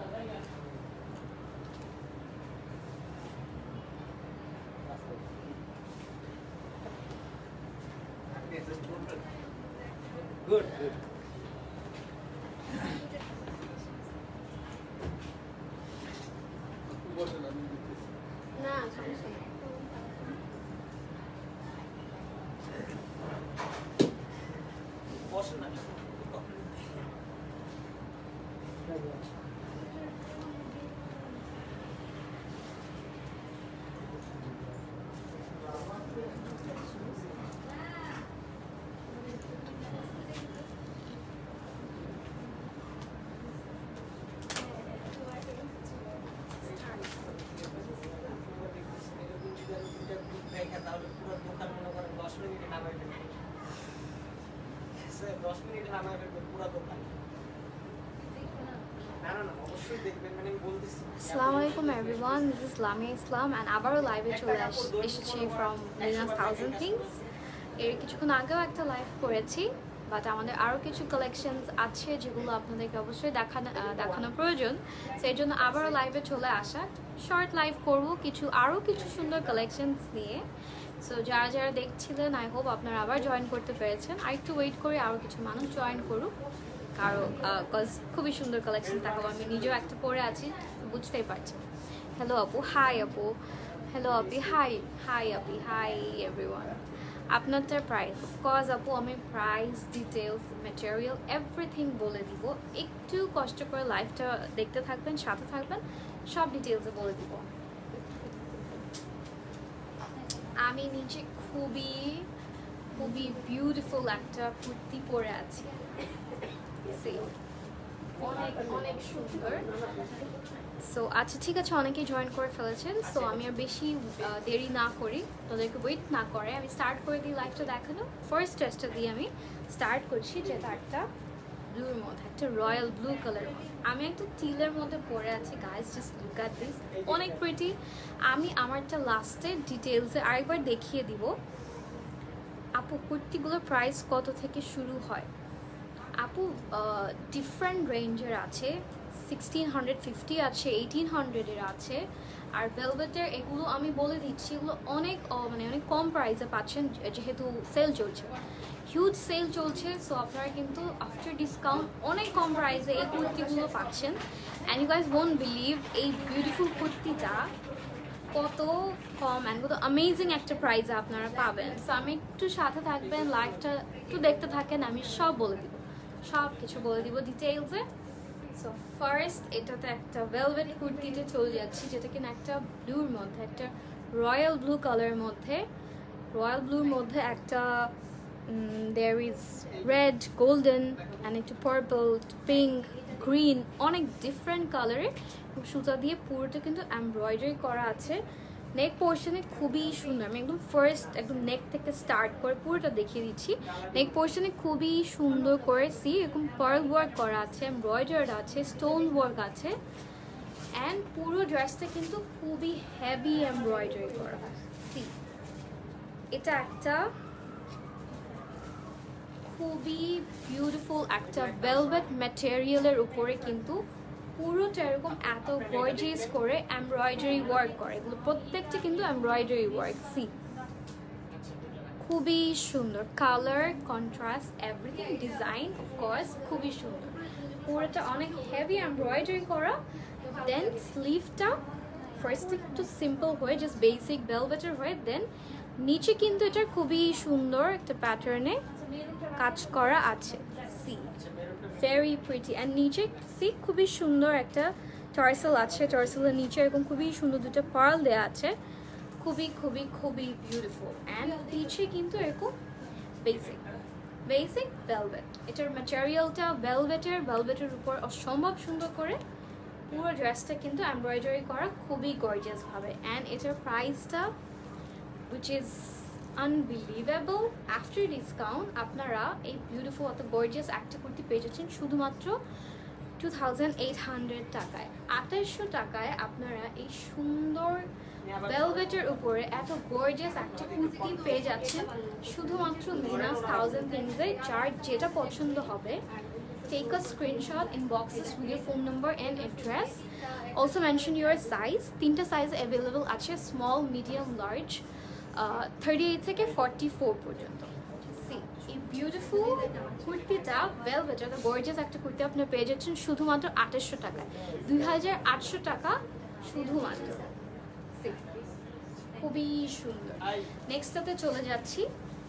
Good, good. না সমস্যা নেই বসে না তাহলে পুরো দোকান মনে করেন 10 মিনিটে নামাই ফেলবে 10 মিনিটে নামাই ফেলবে পুরো দোকান Assalamu alaikum everyone, this is Lamia Islam and আবারও লাইভে চলে এসেছি from Lina's Thousand Things। এর কিছুক্ষণ আগেও একটা লাইভ করেছি, বাট আমাদের আরও কিছু কালেকশনস আছে যেগুলো আপনাদেরকে অবশ্যই দেখানো প্রয়োজন, সেই জন্য আবারও লাইভে চলে আসা। শর্ট লাইভ করব আরও কিছু সুন্দর কালেকশনস নিয়ে। সো যারা যারা দেখছিলেন আই হোপ আপনারা আবার জয়েন করতে পেরেছেন। আর একটু ওয়েট করে আরও কিছু মানুষ জয়েন করুক, কারণ খুবই সুন্দর কালেকশন দেখাবো। আমি নিজেও একটা পরে আছি, বুঝতেই পারছি। হ্যালো আপু, হাই আপু। হ্যালো আপি, হাই হাই আপি, হাই এভরিওয়ান। আপনারটার প্রাইস অফকোর্স আপু আমি প্রাইস ডিটেলস ম্যাটেরিয়াল এভরিথিং বলে দিব। একটু কষ্ট করে লাইভটা দেখতে থাকবেন, সাথে থাকবেন, সব ডিটেলসে বলে দিব। আমি নিচে খুবই খুবই বিউটিফুল একটা কুর্তি পরে আছি, অনেক অনেক সুন্দর। সো আচ্ছা ঠিক আছে, অনেকেই জয়েন করে ফেলেছেন। সো আমি আর বেশি দেরি না করি, তাদেরকে ওয়েট না করে আমি স্টার্ট করে দিই লাইভটা দেখানো। ফার্স্ট ড্রেসটা দিয়ে আমি স্টার্ট করছি, যেটা একটা ব্লুর মধ্যে, একটা রয়্যাল ব্লু কালার। আমি একটা টিলের মধ্যে পরে আছি guys, just look at this, অনেক প্রিটি। আমি আমারটা লাস্টে ডিটেলসে আরেকবার দেখিয়ে দিব। আপু কুর্তিগুলোর প্রাইস কত থেকে শুরু হয়? আপু ডিফারেন্ট রেঞ্জের আছে, 1650 আছে, 1800-এর আছে। আর ভেলভেটের এগুলো আমি বলে দিচ্ছি, এগুলো অনেক অনেক কম প্রাইসে পাচ্ছেন, যেহেতু সেল চলছে, হিউজ সেল চলছে। সো আপনারা কিন্তু আফটার ডিসকাউন্ট অনেক কম প্রাইসে এই কুর্তিগুলো পাচ্ছেন। And you guys won't believe এই বিউটিফুল কুর্তিটা কত কম অ্যান্ড কত অ্যামেজিং একটা প্রাইসে আপনারা পাবেন। সো আমি একটু সাথে থাকবেন, লাইভটা একটু দেখতে থাকেন, আমি সব বলে দিব, সব কিছু বলে দিব ডিটেলসে। সো ফার্স্ট এটাতে একটা ভেলভেট কুর্তিতে চলে যাচ্ছি, যেটা কিনা একটা ব্লুর মধ্যে, একটা রয়্যাল ব্লু কালারের মধ্যে, রয়্যাল ব্লুর মধ্যে একটা there is red, golden and একটু পার্পল, পিঙ্ক, গ্রিন, অনেক ডিফারেন্ট কালারের সুতা দিয়ে পুরোটা কিন্তু এমব্রয়ডারি করা আছে। নেক পোর্শনে খুবই সুন্দর, আমি একদম ফার্স্ট একদম নেক থেকে স্টার্ট করে পুরোটা দেখিয়ে দিচ্ছি। নেক পোর্শনে খুবই সুন্দর করে এরকম পার্ল ওয়ার্ক করা আছে, এমব্রয়ডার্ড আছে, স্টোন ওয়ার্ক আছে। অ্যান্ড পুরো ড্রেসটা কিন্তু খুবই হেভি এমব্রয়ডারি করা। এটা একটা খুবই বিউটিফুল একটা ভেলভেট ম্যাটেরিয়ালের উপরে কিন্তু পুরোটা এরকম এত গর্জিয়াস করে এমব্রয়ডারি ওয়ার্ক করে, এগুলো প্রত্যেকটা কিন্তু এমব্রয়ডারি ওয়ার্ক। খুবই সুন্দর colour, contrast, everything, design of course খুবই সুন্দর, পুরোটা অনেক হেভি এমব্রয়ডারি করা। দেন স্লিভটা ফার্স্ট একটু সিম্পল হয়ে জাস্ট বেসিক ভেলভেটের হয়ে, দেন নিচে কিন্তু এটা খুবই সুন্দর একটা প্যাটার্নে কাজ করা আছে। Very pretty. অ্যান্ড নিচে খুবই সুন্দর একটা টার্সেল আছে, টার্সেলের নিচে এরকম খুবই সুন্দর দুটো পার্ল দেওয়া আছে, খুবই খুবই খুবই বিউটিফুল। অ্যান্ড পিছে কিন্তু এরকম বেসিক ভেলভেট, এটার ম্যাটেরিয়ালটা ভেলভেটের উপর অসম্ভব সুন্দর করে পুরো ড্রেসটা কিন্তু এমব্রয়ডারি করা, খুবই গর্জিয়াস ভাবে। অ্যান্ড এটার প্রাইসটা which is unbelievable after discount আপনারা এই বিউটিফুল অত গর্জিয়াস একটা কুর্তি পেয়ে যাচ্ছেন শুধুমাত্র 2800 টাকায়। 2800 টাকায় আপনারা এই সুন্দর ভেলভেটের উপরে এত গর্জিয়াস একটা কুর্তি পেয়ে যাচ্ছেন শুধুমাত্র লিনাস থাউজেন্ড থিংসে। যার যেটা পছন্দ হবে take a screenshot, inbox us with your phone number and address. Also mention your size. 3টা সাইজ অ্যাভেলেবল আছে, স্মল, মিডিয়াম, লার্জ, 38 থেকে 44 পর্যন্ত। সি এই বিউটিফুল কুর্তিটা ভেলভেট, একটা গর্জিয়াস একটা কুর্তি আপনি পেয়ে যাচ্ছেন শুধুমাত্র 2800 টাকায়, 2800 টাকা শুধুমাত্র। সি খুবই সুন্দর। নেক্সটটাতে চলে যাচ্ছি।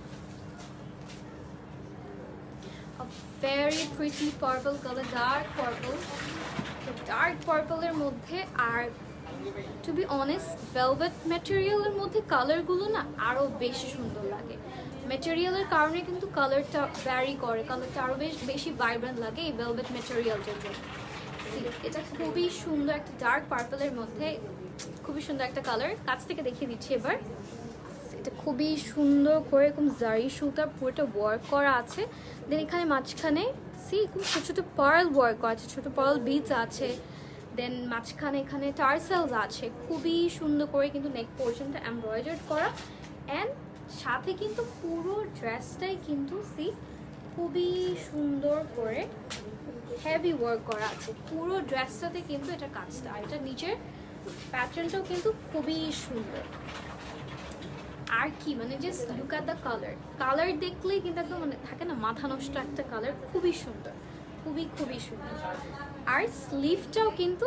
A very pretty purple color, dark purple, dark purple এর মধ্যে। আর টু বি অনেস্ট ভেলভেট ম্যাটেরিয়ালের মধ্যে কালারগুলো না আরও বেশি সুন্দর লাগে। ম্যাটেরিয়ালের কারণে কিন্তু কালারটা ভ্যারি করে, কালারটা আরও বেশি ভাইব্রেন্ট লাগে এই ভেলভেট ম্যাটেরিয়ালটার জন্য। এটা খুবই সুন্দর একটা ডার্ক পার্পলের মধ্যে, খুবই সুন্দর একটা কালার। কাছ থেকে দেখিয়ে দিচ্ছি এবার। এটা খুবই সুন্দর করে এরকম জারি সুতার পুরোটা ওয়ার্ক করা আছে। দেন এখানে মাঝখানে খুব ছোটো ছোটো পার্ল ওয়ার্ক করা আছে, ছোটো পার্ল বিটস আছে। দেন মাঝখানে এখানে টার্সেলস আছে, খুবই সুন্দর করে কিন্তু নেক পোর্শনটা এমব্রয়ডার্ড করা। অ্যান্ড সাথে কিন্তু পুরো ড্রেসটাই কিন্তু খুবই সুন্দর করে হেভি ওয়ার্ক করা আছে পুরো ড্রেসটাতে কিন্তু এটা কাজটা। আর এটা নিচের প্যাটার্নটাও কিন্তু খুবই সুন্দর। আর কি মানে just look at the colour, colour দেখলেই কিন্তু একদম মানে থাকে না মাথা নষ্ট একটা কালার, খুবই সুন্দর, খুবই খুবই সুন্দর। আর স্লিভটাও কিন্তু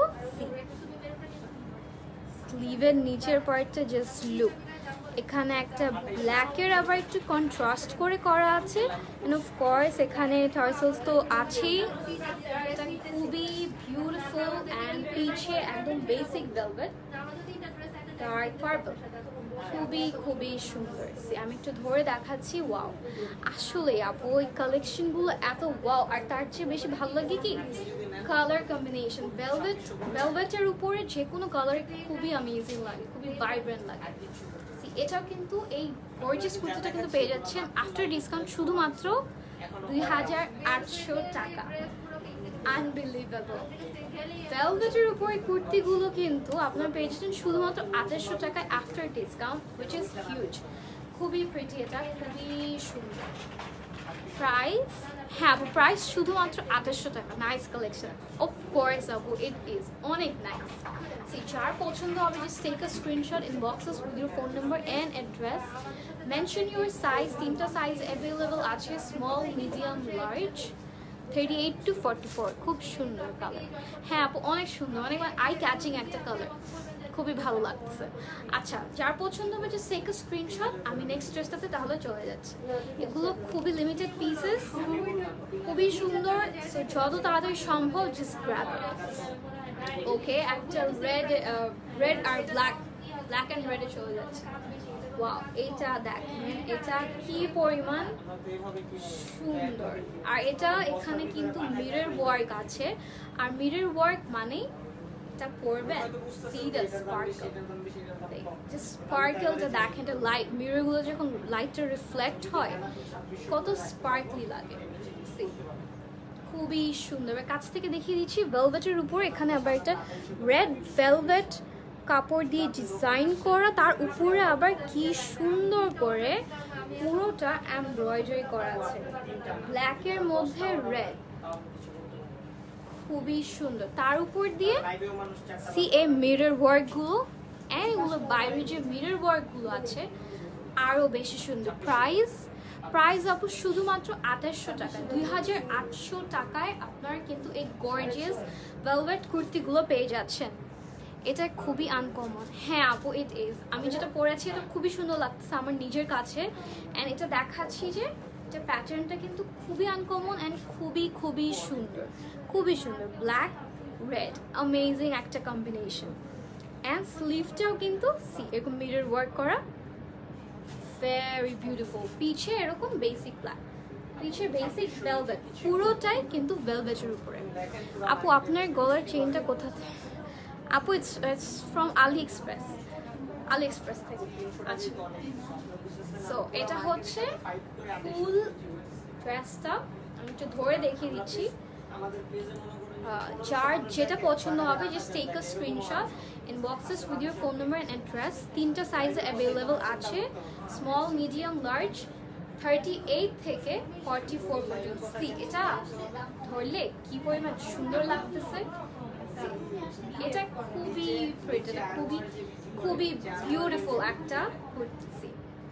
স্লিভের নিচের পার্টটা জাস্ট লুক, এখানে একটা ব্ল্যাকের আবার একটু কন্ট্রাস্ট করে করা আছে। অ্যান্ড অফকোর্স এখানে টার্সেলস তো আছেই। এটা খুবই বিউটিফুল। অ্যান্ড পিছে একদম বেসিক ভেলভেট ডার্ক পার্পল, খুবই খুবই সুন্দর। আমি একটু ধরে দেখাচ্ছি। ওয়াও, আসলে আপু ওই কালেকশনগুলো এত ওয়াও। আর তার চেয়ে বেশি ভালো লাগে কি কালার কম্বিনেশন। ভেলভেটের উপরে যে কোনো কালার খুবই অ্যামেজিং লাগে, খুবই ভাইব্রেন্ট লাগে। এটাও কিন্তু এই গর্জিয়াস কুর্তিটা কিন্তু পেয়ে যাচ্ছেন আফটার ডিসকাউন্ট শুধুমাত্র 2800 টাকা। আনবিলিভেবল। ভেলভেটের উপর এই কুর্তিগুলো কিন্তু আপনার পেয়ে যাচ্ছেন শুধুমাত্র 2800 টাকায় after discount, which is huge. খুবই প্রিটি, এটা খুবই সুন্দর। প্রাইস, হ্যাঁ আপু প্রাইস শুধুমাত্র 2800 টাকা। নাইস কালেকশন, অফকোর্স আপু ইট ইজ অনেক নাইস। যার পছন্দ হবে just take a screenshot, inbox us with your phone number and address, mention your size. 3টা সাইজ অ্যাভেলেবল আছে, স্মল, মিডিয়াম, লার্জ, 38 to 44। খুব সুন্দর কালার। হ্যাঁ আপু অনেক সুন্দর, অনেক আই ক্যাচিং একটা কালার, খুবই ভালো লাগছে। আচ্ছা, যার পছন্দ হবে জাস্ট টেক আ স্ক্রিনশট। আমি নেক্সট ড্রেসটাতে তাহলে চলে যাচ্ছি। এগুলো খুবই লিমিটেড পিসেস, খুবই সুন্দর। সো যত তাড়াতাড়ি সম্ভব জাস্ট গ্র্যাব ইট। ওকে, একটা রেড আর ব্ল্যাক অ্যান্ড রেডে চলে যাচ্ছে। ওয়াও, এটা দেখেন এটা কি পরিমাণ সুন্দর। আর এটা এখানে কিন্তু মিরর ওয়ার্ক আছে। আর মিরর ওয়ার্ক মানে এটা পরবেন, সি দ্য স্পার্কল, জাস্ট স্পার্কলটা দেখেন। এটা লাইট, মিররগুলো যখন লাইটটা রিফ্লেক্ট হয় কত স্পার্কলি লাগে। খুবই সুন্দর। কাছ থেকে দেখিয়ে দিচ্ছি। ভেলভেটের উপর এখানে আবার একটা রেড ভেলভেট কাপড় দিয়ে ডিজাইন করা, তার উপরে আবার কি সুন্দর করে পুরোটা এমব্রয়ডারি করা আছে ব্ল্যাকের মধ্যে রেড, খুবই সুন্দর। তার উপর দিয়ে এই মিরর ওয়ার্কগুলো, এগুলো বাইরে যে মিরর ওয়ার্কগুলো আছে আরও বেশি সুন্দর। প্রাইস আপু শুধুমাত্র 2800 টাকা। 2800 টাকায় আপনার কিন্তু এই গর্জিয়াস ভেলভেট কুর্তিগুলো পেয়ে যাচ্ছেন। এটা খুবই আনকমন। হ্যাঁ আপু ইট ইজ। আমি যেটা পরেছি এটা খুবই সুন্দর লাগতেছে আমার নিজের কাছে। অ্যান্ড এটা দেখাচ্ছি যে এটা প্যাটার্নটা কিন্তু খুবই আনকমন অ্যান্ড খুবই খুবই সুন্দর, খুবই সুন্দর। ব্ল্যাক রেড, অ্যামেজিং একটা কম্বিনেশন। অ্যান্ড স্লিভটাও কিন্তু এরকম মিরর ওয়ার্ক করা, ভেরি বিউটিফুল। পিছে এরকম বেসিক ব্ল্যাক, পিছে বেসিক ভেলভেট, পুরোটাই কিন্তু ভেলভেটের উপরে। আপু আপনার গলার চেইনটা কোথা থেকে? আপু ইটস ফ্রম আলিএক্সপ্রেস থেকে। আচ্ছা, সো এটা হচ্ছে ফুল ড্রেসটা। আমি একটু ধরে দেখিয়ে দিচ্ছি। যার যেটা পছন্দ হবে just take a screenshot, inbox us with your phone number and address. 3টা সাইজে অ্যাভেলেবল আছে, স্মল, মিডিয়াম, লার্জ, 38 থেকে 44 পর্যন্ত। সি এটা ধরলে কি পরিমাণ সুন্দর লাগতেছে, এটা খুবই প্রিটি, এটা খুবই খুবই বিউটিফুল একটা কুর্তি।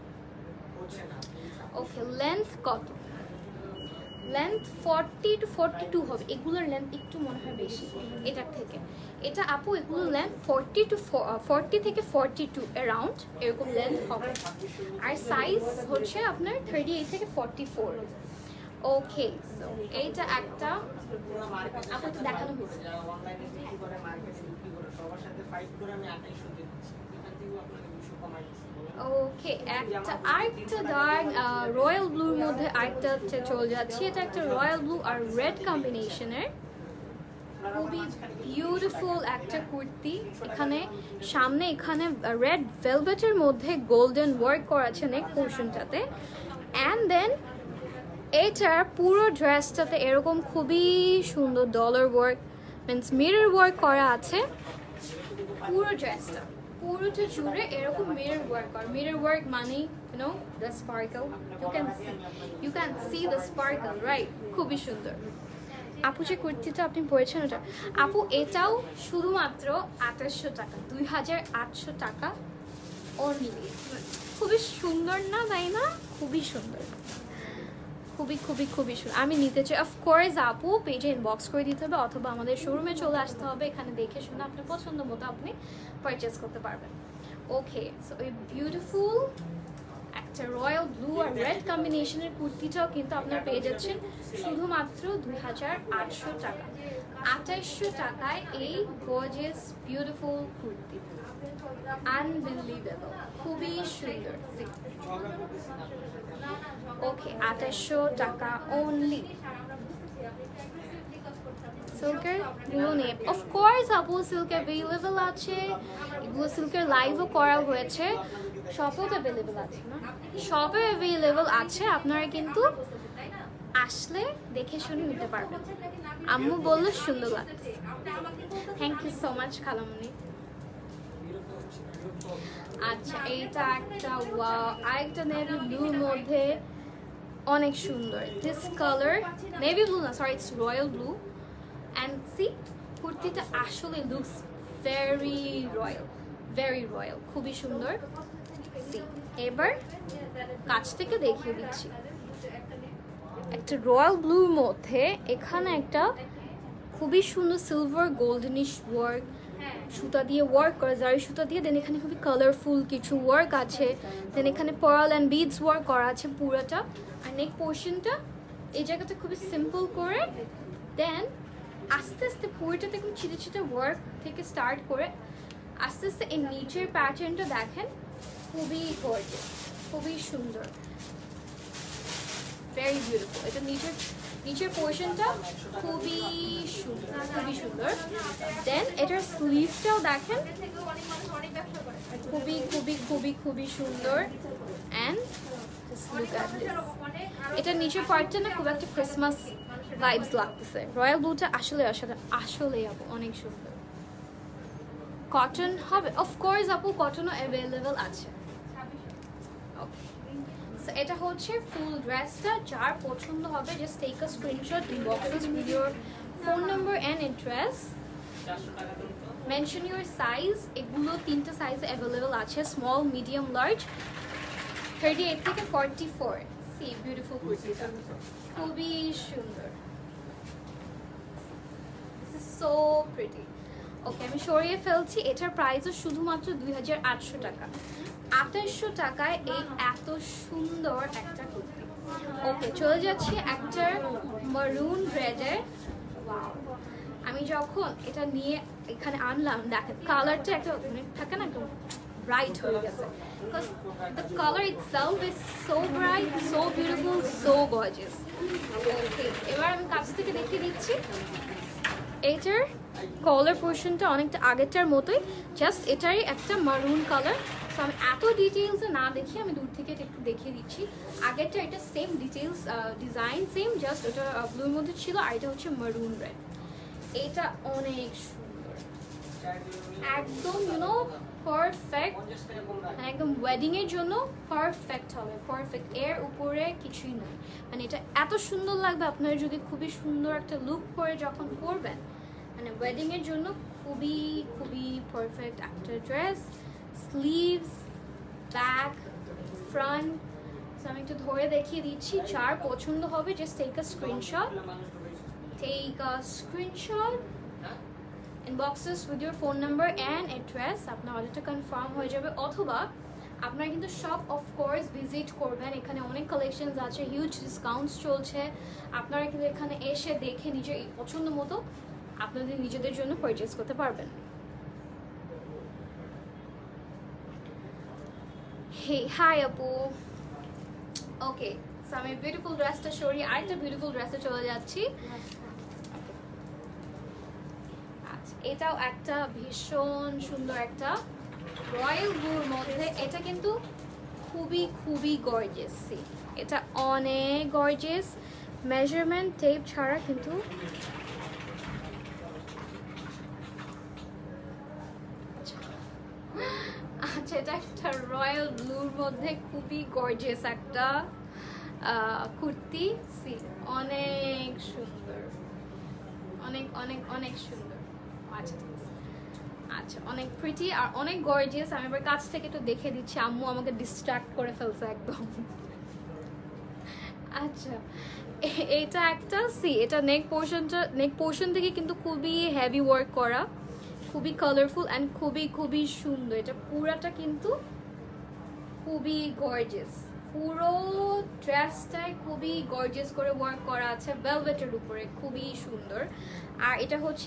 ওকে, লেন্থ কত? লেন্থ 40 to 42 হবে, এগুলোর লেন্থ একটু মনে হয় বেশি এটার থেকে। এটা আপু এগুলোর লেন্থ 40 থেকে 42 অ্যারাউন্ড এরকম লেন্থ হবে, আর সাইজ হচ্ছে আপনার 38 থেকে 44। ওকে, সো এইটা একটা আপু দেখানো হয়েছে। অনলাইনে বিক্রি করে, মার্কেটে বিক্রি করে, সবার সাথে ফাইট করে আমি 2800 দিয়ে দিচ্ছি। এখান থেকে আপনাকে 200 কমাই দিচ্ছি। ওকে, আরেকটা ডার্ক রয়্যাল ব্লুর মধ্যে আরেকটা চলে যাচ্ছে। এটা একটা রয়্যাল ব্লু আর রেড কম্বিনেশনের খুবই বিউটিফুল একটা কুর্তি। এখানে সামনে এখানে রেড ভেলভেটের মধ্যে গোল্ডেন ওয়ার্ক করা আছে নেক পোর্শনটাতে, অ্যান্ড দেন এইটার পুরো ড্রেসটাতে এরকম খুবই সুন্দর dollar work means mirror work করা আছে। পুরো ড্রেসটা পুরোটা জুড়ে এরকম মিরর ওয়ার্ক করা। মিরর ওয়ার্ক মানে you know the sparkle, you can see the sparkle, right? খুবই সুন্দর। আপু যে কুর্তিটা আপনি পরেছেন ওটা আপু, এটাও শুধুমাত্র 2800 টাকা, 2800 টাকা অনলি। খুবই সুন্দর না, তাই না? খুবই সুন্দর, খুবই খুবই খুবই সুন্দর। আমি নিতে চাই। অফকোর্স আপু পেজে ইনবক্স করে দিতে হবে অথবা আমাদের শোরুমে চলে আসতে হবে, এখানে দেখে শুনে আপনার পছন্দ মতো আপনি পারচেস করতে পারবেন। ওকে, সো এই বিউটিফুল একটা রয়্যাল ব্লু আর রেড কম্বিনেশনের কুর্তিটাও কিন্তু আপনার পেয়ে যাচ্ছেন শুধুমাত্র 2800 টাকা। 2800 টাকায় এই গর্জিয়াস বিউটিফুল কুর্তি, আনবিলিভেবল, খুবই সুন্দর। ওকে, 2800 টাকা অনলি। সিল্কের গুলো নেই, অফকোর্স আপু সিল্ক অ্যাভেলেবেল আছে, এগুলো সিল্কের লাইভও করা হয়েছে, শপেও অ্যাভেলেবেল আছে না? শপে অ্যাভেলেবেল আছে, আপনারা কিন্তু আসলে দেখে শুনে নিতে পারবেন। আম্মু বললো সুন্দর লাগছে। থ্যাংক ইউ সো মাচ খালামুনি। আচ্ছা, এইটা একটা আরেকটা নেভি ব্লুর মধ্যে অনেক সুন্দর। দিস কালার নেভি ব্লু না, sorry, it's royal blue. And see কুর্তিটা আসলে লুকস ভেরি রয়্যাল, খুবই সুন্দর। সি এবার কাছ থেকে দেখিয়ে দিচ্ছি। একটা রয়্যাল ব্লুর মধ্যে এখানে একটা খুবই সুন্দর সিলভার গোল্ডেনিশ ওয়ার্ক, সুতা দিয়ে ওয়ার্ক করা, জারি সুতা দিয়ে। দেন এখানে খুবই কালারফুল কিছু ওয়ার্ক আছে। দেন এখানে পার্ল অ্যান্ড বিডস ওয়ার্ক করা আছে পুরোটা। আর নেক পোর্শনটা এই জায়গাটা খুবই সিম্পল করে, দেন আস্তে আস্তে পুরোটাতে খুব ছিটে ছিটে ওয়ার্ক থেকে স্টার্ট করে আস্তে আস্তে এই নিচের প্যাটার্নটা দেখেন, খুবই গর্জিয়াস, খুবই সুন্দর, ভেরি বিউটিফুল। এটা নিচের পোর্শনটা খুবই সুন্দর। দেন এটার স্লিভটাও দেখেন, খুবই খুবই খুবই খুবই সুন্দর। অ্যান্ড এটা নিচের পার্টটা না খুব একটা ক্রিসমাস ভাইবস লাগতেছে। রয়্যাল ব্লুটা আসলে আপু অনেক সুন্দর। কটন হবে, অফকোর্স আপু কটনও অ্যাভেলেবেল আছে। এটা হচ্ছে ফুল ড্রেসটা। যার পছন্দ হবে just take a screenshot, inbox us with your phone number and address, mention your size. এগুলো 3টা সাইজে অ্যাভেলেবেল আছে, স্মল, মিডিয়াম, লার্জ, 38 থেকে 44। সি বিউটিফুল কুর্তিটা খুবই সুন্দর, সো প্রিটি। ওকে, আমি সরিয়ে ফেলছি। এটার প্রাইসও শুধুমাত্র 2800 টাকা। 2800 টাকায় এই এত সুন্দর একটা কুর্তি। ওকে, চলে যাচ্ছি একটা মারুন রেডের। আমি যখন এটা নিয়ে এখানে আনলাম, দেখেন কালারটা একটা থাকে না, একদম ব্রাইট হয়ে গেছে। Because the colour itself is so bright, so beautiful, so gorgeous. Okay, এবার আমি কাছ থেকে দেখিয়ে দিচ্ছি। এইটার কলার পোর্শনটা অনেকটা আগেরটার মতোই, জাস্ট এটারই একটা মারুন কালার। সো আমি এত ডিটেইলসে না দেখিয়ে আমি দূর থেকে একটু দেখিয়ে দিচ্ছি। আগেরটা এটা same details, design same, just ওটা ব্লুর মধ্যে ছিল, আর এটা হচ্ছে মারুন রেড। এটা অনেক সুন্দর, একদম পারফেক্ট, 50 টাকা কম রাখি। মানে একদম ওয়েডিং এর জন্য পারফেক্ট হবে, পারফেক্ট, এর উপরে কিছুই নয়। মানে এটা এত সুন্দর লাগবে আপনারা যদি খুবই সুন্দর একটা লুক করে যখন পরবেন, মানে ওয়েডিং এর জন্য খুবই খুবই পারফেক্ট একটা ড্রেস। স্লিভস, ব্যাক, ফ্রন্ট, আমি একটু ধরে দেখিয়ে দিচ্ছি, যার পছন্দ হবে just take a screenshot, take a screenshot, inboxes with your phone number and address, আপনার অর্ডারটা কনফার্ম হয়ে যাবে। অথবা আপনারা কিন্তু শপ অফ কোর্স ভিজিট করবেন, এখানে অনেক কালেকশনস আছে, হিউজ ডিসকাউন্টস চলছে, আপনারা কিন্তু এখানে এসে দেখে নিজের পছন্দ মতো আপনাদের নিজেদের জন্য পারচেজ করতে পারবেন। হে হাই আপু, ওকে, সো আমি বিউটিফুল ড্রেসটা সরিয়ে আরেকটা বিউটিফুল ড্রেসে চলে যাচ্ছি। এটাও একটা ভীষণ সুন্দর একটা রয়্যাল ব্লুর মধ্যে, এটা কিন্তু খুবই খুবই গর্জিয়াস। এটা অনেক গর্জিয়াস, মেজারমেন্ট টেপ ছাড়া কিন্তু আচ্ছা, এটা একটা রয়্যাল ব্লুর মধ্যে খুবই গর্জিয়াস একটা কুর্তি। অনেক সুন্দর, অনেক অনেক অনেক সুন্দর। আচ্ছা ঠিক আছে, আচ্ছা অনেক প্রিটি আর অনেক গর্জিয়াস। আমি এবার কাছ থেকে একটু দেখে দিচ্ছি, আম্মু আমাকে ডিস্ট্রাক্ট করে ফেলছে একদম। আচ্ছা, এটা একটা এটা নেক পোর্শন থেকে কিন্তু খুবই হেভি ওয়ার্ক করা, খুবই কালারফুল অ্যান্ড খুবই খুবই সুন্দর। এটা পুরাটা কিন্তু খুবই গর্জিয়াস, পুরো ড্রেসটাই খুবই গর্জিয়াস করে ওয়ার্ক করা আছে ভেলভেটের উপরে, খুবই সুন্দর। আর এটা হচ্ছে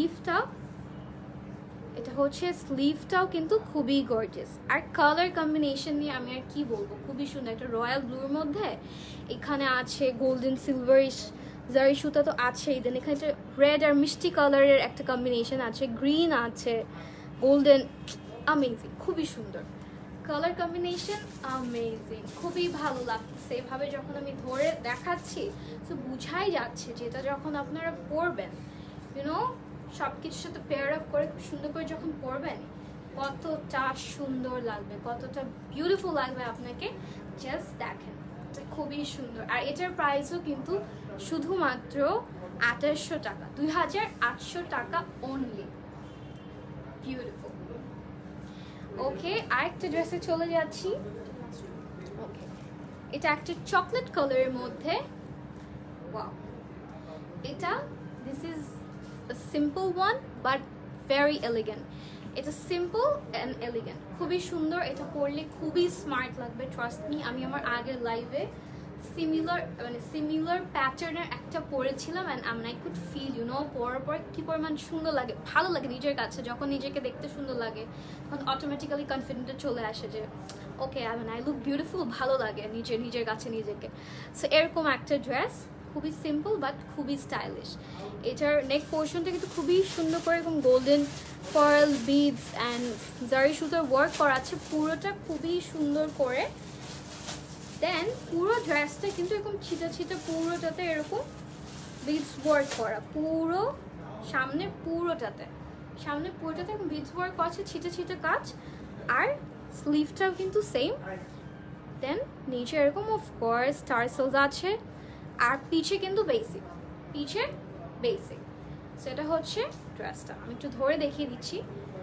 স্লিভটাও কিন্তু খুবই গর্জিয়াস। আর কালার কম্বিনেশন নিয়ে আমি আর কি বলবো, খুবই সুন্দর। একটা রয়্যাল ব্লুর মধ্যে এখানে আছে গোল্ডেন সিলভারিশ জারি সুতা তো আছেই, দেন এখানে রেড আর মিষ্টি কালারের একটা কম্বিনেশন আছে, গ্রিন আছে, গোল্ডেন, অ্যামেজিং, খুবই সুন্দর কালার কম্বিনেশন, অ্যামেজিং, খুবই ভালো লাগছে। এভাবে যখন আমি ধরে দেখাচ্ছি তো বুঝাই যাচ্ছে যে এটা যখন আপনারা পরবেন, ইউনো সব কিছুর সাথে পেয়ার আপ করে খুব সুন্দর করে যখন পরবেন, কতটা সুন্দর লাগবে, কতটা বিউটিফুল লাগবে আপনাকে, জাস্ট দেখেন। এটা খুবই সুন্দর। আর এটার প্রাইসও কিন্তু শুধুমাত্র 2800 টাকা, 2800 টাকা অনলি। বিউটিফুল। ওকে, আরেকটা ড্রেসে চলে যাচ্ছি। ওকে, এটা একটা চকলেট কালারের মধ্যে, ওয়াও, এটা this is a simple one but very elegant. এটা সিম্পল অ্যান্ড এলিগেন্ট, খুবই সুন্দর। এটা পরলে খুবই স্মার্ট লাগবে, ট্রাস্ট মি। আমি আমার আগের লাইভে সিমিলার প্যাটার্নের একটা পরেছিলাম অ্যান্ড আই কুড ফিল পরার পর কী পরিমাণ সুন্দর লাগে, ভালো লাগে নিজের কাছে। যখন নিজেকে দেখতে সুন্দর লাগে তখন অটোমেটিক্যালি কনফিডেন্টে চলে আসে যে ওকে আই লুক বিউটিফুল, ভালো লাগে নিজের কাছে নিজেকে। সো এরকম একটা ড্রেস, খুবই সিম্পল বাট খুবই স্টাইলিশ। এটার নেক পোর্শনটা কিন্তু খুবই সুন্দর করে এরকম গোল্ডেন পার্ল বিডস অ্যান্ড জারি সুতার ওয়ার্ক করা আছে, পুরোটা খুবই সুন্দর করে। দেন পুরো ড্রেসটা কিন্তু এরকম ছিটা পুরোটাতে এরকম বিডস ওয়ার্ক করা, পুরো পুরোটাতে এরকম বিডস ওয়ার্ক আছে, ছিটা কাজ। আর স্লিভটাও কিন্তু সেম। দেন নিচে এরকম অফকোর্স টার্সেলস আছে, আর পিছে কিন্তু বেসিক। সেটা হচ্ছে ড্রেসটা। আমি একটু ধরে দেখিয়ে দিচ্ছি,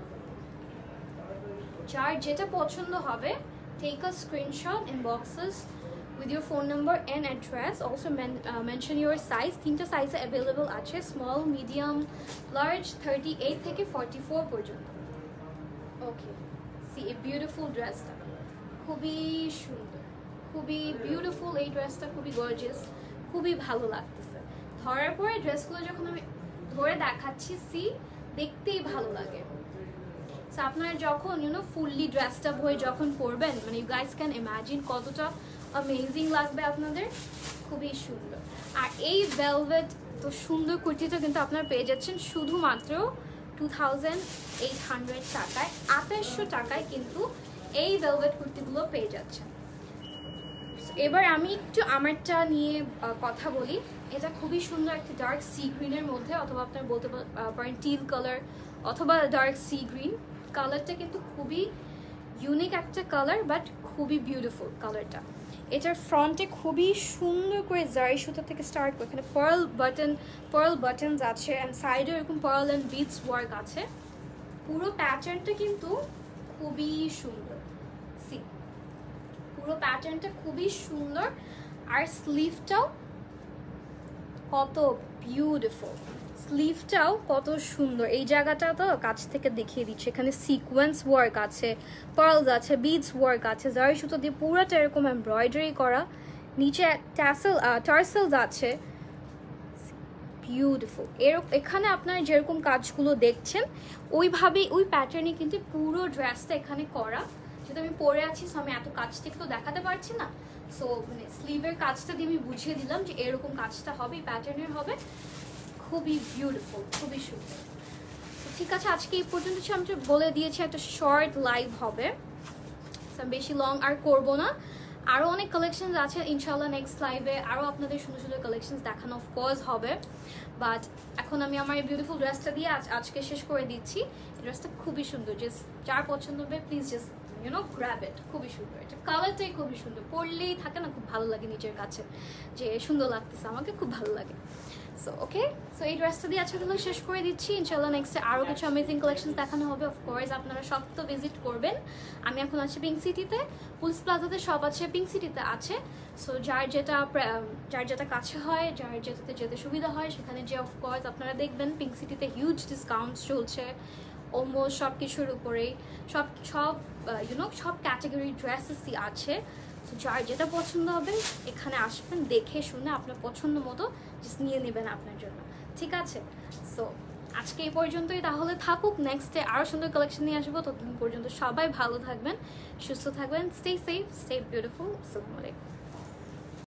যার যেটা পছন্দ হবে take a screenshot, inboxes with your phone number and address. Also mention your size. 3টা সাইজে অ্যাভেলেবল আছে, স্মল, মিডিয়াম, লার্জ, 38 থেকে 44 পর্যন্ত। ওকে, সি এ বিউটিফুল ড্রেসটা, খুবই সুন্দর, খুবই বিউটিফুল। এই ড্রেসটা খুবই গর্জিয়াস, খুবই ভালো লাগতেছে। ধরার পরে ড্রেসগুলো যখন আমি ধরে দেখাচ্ছি, দেখতেই ভালো লাগে। সো আপনারা যখন ফুললি ড্রেসটা হয়ে যখন পরবেন, মানে ইউ গাইস ক্যান ইমাজিন কতটা অ্যামেজিং লাগবে আপনাদের, খুবই সুন্দর। আর এই ভেলভেট তো সুন্দর কুর্তিটা কিন্তু আপনারা পেয়ে যাচ্ছেন শুধুমাত্র 2800 টাকায়। 2800 টাকায় কিন্তু এই ভেলভেট কুর্তিগুলো পেয়ে যাচ্ছেন। এবার আমি একটু আমারটা নিয়ে কথা বলি। এটা খুবই সুন্দর একটা ডার্ক সি গ্রিনের মধ্যে, অথবা আপনারা বলতে পারেন টিল কালার অথবা ডার্ক সি গ্রিন, কালারটা কিন্তু খুবই ইউনিক একটা কালার, বাট খুবই বিউটিফুল কালারটা। এটার ফ্রন্টে খুবই সুন্দর করে জারি সুতা থেকে স্টার্ট করে এখানে পার্ল বাটনস আছে, অ্যান্ড সাইডে এরকম পার্ল অ্যান্ড বিটস ওয়ার্ক আছে। পুরো প্যাটার্নটা কিন্তু খুবই সুন্দর, সি পুরো প্যাটার্নটা খুবই সুন্দর। আর স্লিভটাও কত বিউটিফুল, স্লিভটাও কত সুন্দর। এই জায়গাটা তো কাছ থেকে দেখিয়ে দিচ্ছে, এখানে সিকোয়েন্স ওয়ার্ক আছে, পার্লস আছে, বিডস ওয়ার্ক আছে, জারি সুতো দিয়ে পুরোটা এরকম এমব্রয়ডারি করা, নিচে টার্সেলস আছে, বিউটিফুল। এখানে আপনার যেরকম কাজগুলো দেখছেন ওইভাবেই ওই প্যাটার্নে কিন্তু পুরো ড্রেসটা এখানে করা। যেটা আমি পরে আছি, সো আমি এত কাজ থেকে তো দেখাতে পারছি না, সো মানে স্লিভের কাজটা দিয়ে আমি বুঝিয়ে দিলাম যে এরকম কাজটা হবে, এই প্যাটার্নের হবে। খুবই বিউটিফুল, খুবই সুন্দর। ঠিক আছে, আজকে এই পর্যন্ত আমি বলে দিয়েছি একটা শর্ট লাইভ হবে, বেশি লং আর করবো না। আরও অনেক কালেকশন আছে ইনশাল্লাহ, নেক্সট লাইভে আরও আপনাদের সুন্দর সুন্দর কালেকশন দেখানো অফকোর্স হবে। বাট এখন আমি আমার এই বিউটিফুল ড্রেসটা দিয়ে আজকে শেষ করে দিচ্ছি। এই ড্রেসটা খুবই সুন্দর, জাস্ট যার পছন্দ হবে প্লিজ জাস্ট গ্র্যাব ইট। খুবই সুন্দর, এটা কালারটাই খুবই সুন্দর, পরলেই থাকে না, খুব ভালো লাগে নিজের কাছে যে সুন্দর লাগতেছে, আমাকে খুব ভালো লাগে। সো ওকে, সো এই ড্রেসটা দিয়ে আজকে তাহলে শেষ করে দিচ্ছি। ইনশাল্লাহ নেক্সটে আরও কিছু অ্যামেজিং কালেকশন দেখানো হবে অফকোর্স, আপনারা সব তো ভিজিট করবেন। আমি এখন আছি পিঙ্ক সিটিতে, পুলিশ প্লাজাতে সব আছে, পিঙ্ক সিটিতে আছে। সো যার যেটা কাছে হয়, যার যেটাতে যেতে সুবিধা হয় সেখানে যে অফকোর্স আপনারা দেখবেন পিঙ্ক সিটিতে হিউজ ডিসকাউন্টস চলছে অলমোস্ট সব কিছুর উপরেই, সব সব ক্যাটাগরি ড্রেসেসই আছে। তো যার যেটা পছন্দ হবে এখানে আসবেন, দেখে শুনে আপনার পছন্দ মতো জাস্ট নিয়ে নেবেন আপনার জন্য, ঠিক আছে? সো আজকে এই পর্যন্তই তাহলে থাকুক, নেক্সটে আরও সুন্দর কালেকশন নিয়ে আসবো। ততদিন পর্যন্ত সবাই ভালো থাকবেন, সুস্থ থাকবেন, স্টে সেফ, স্টে বিউটিফুল। আসসালামু আলাইকুম।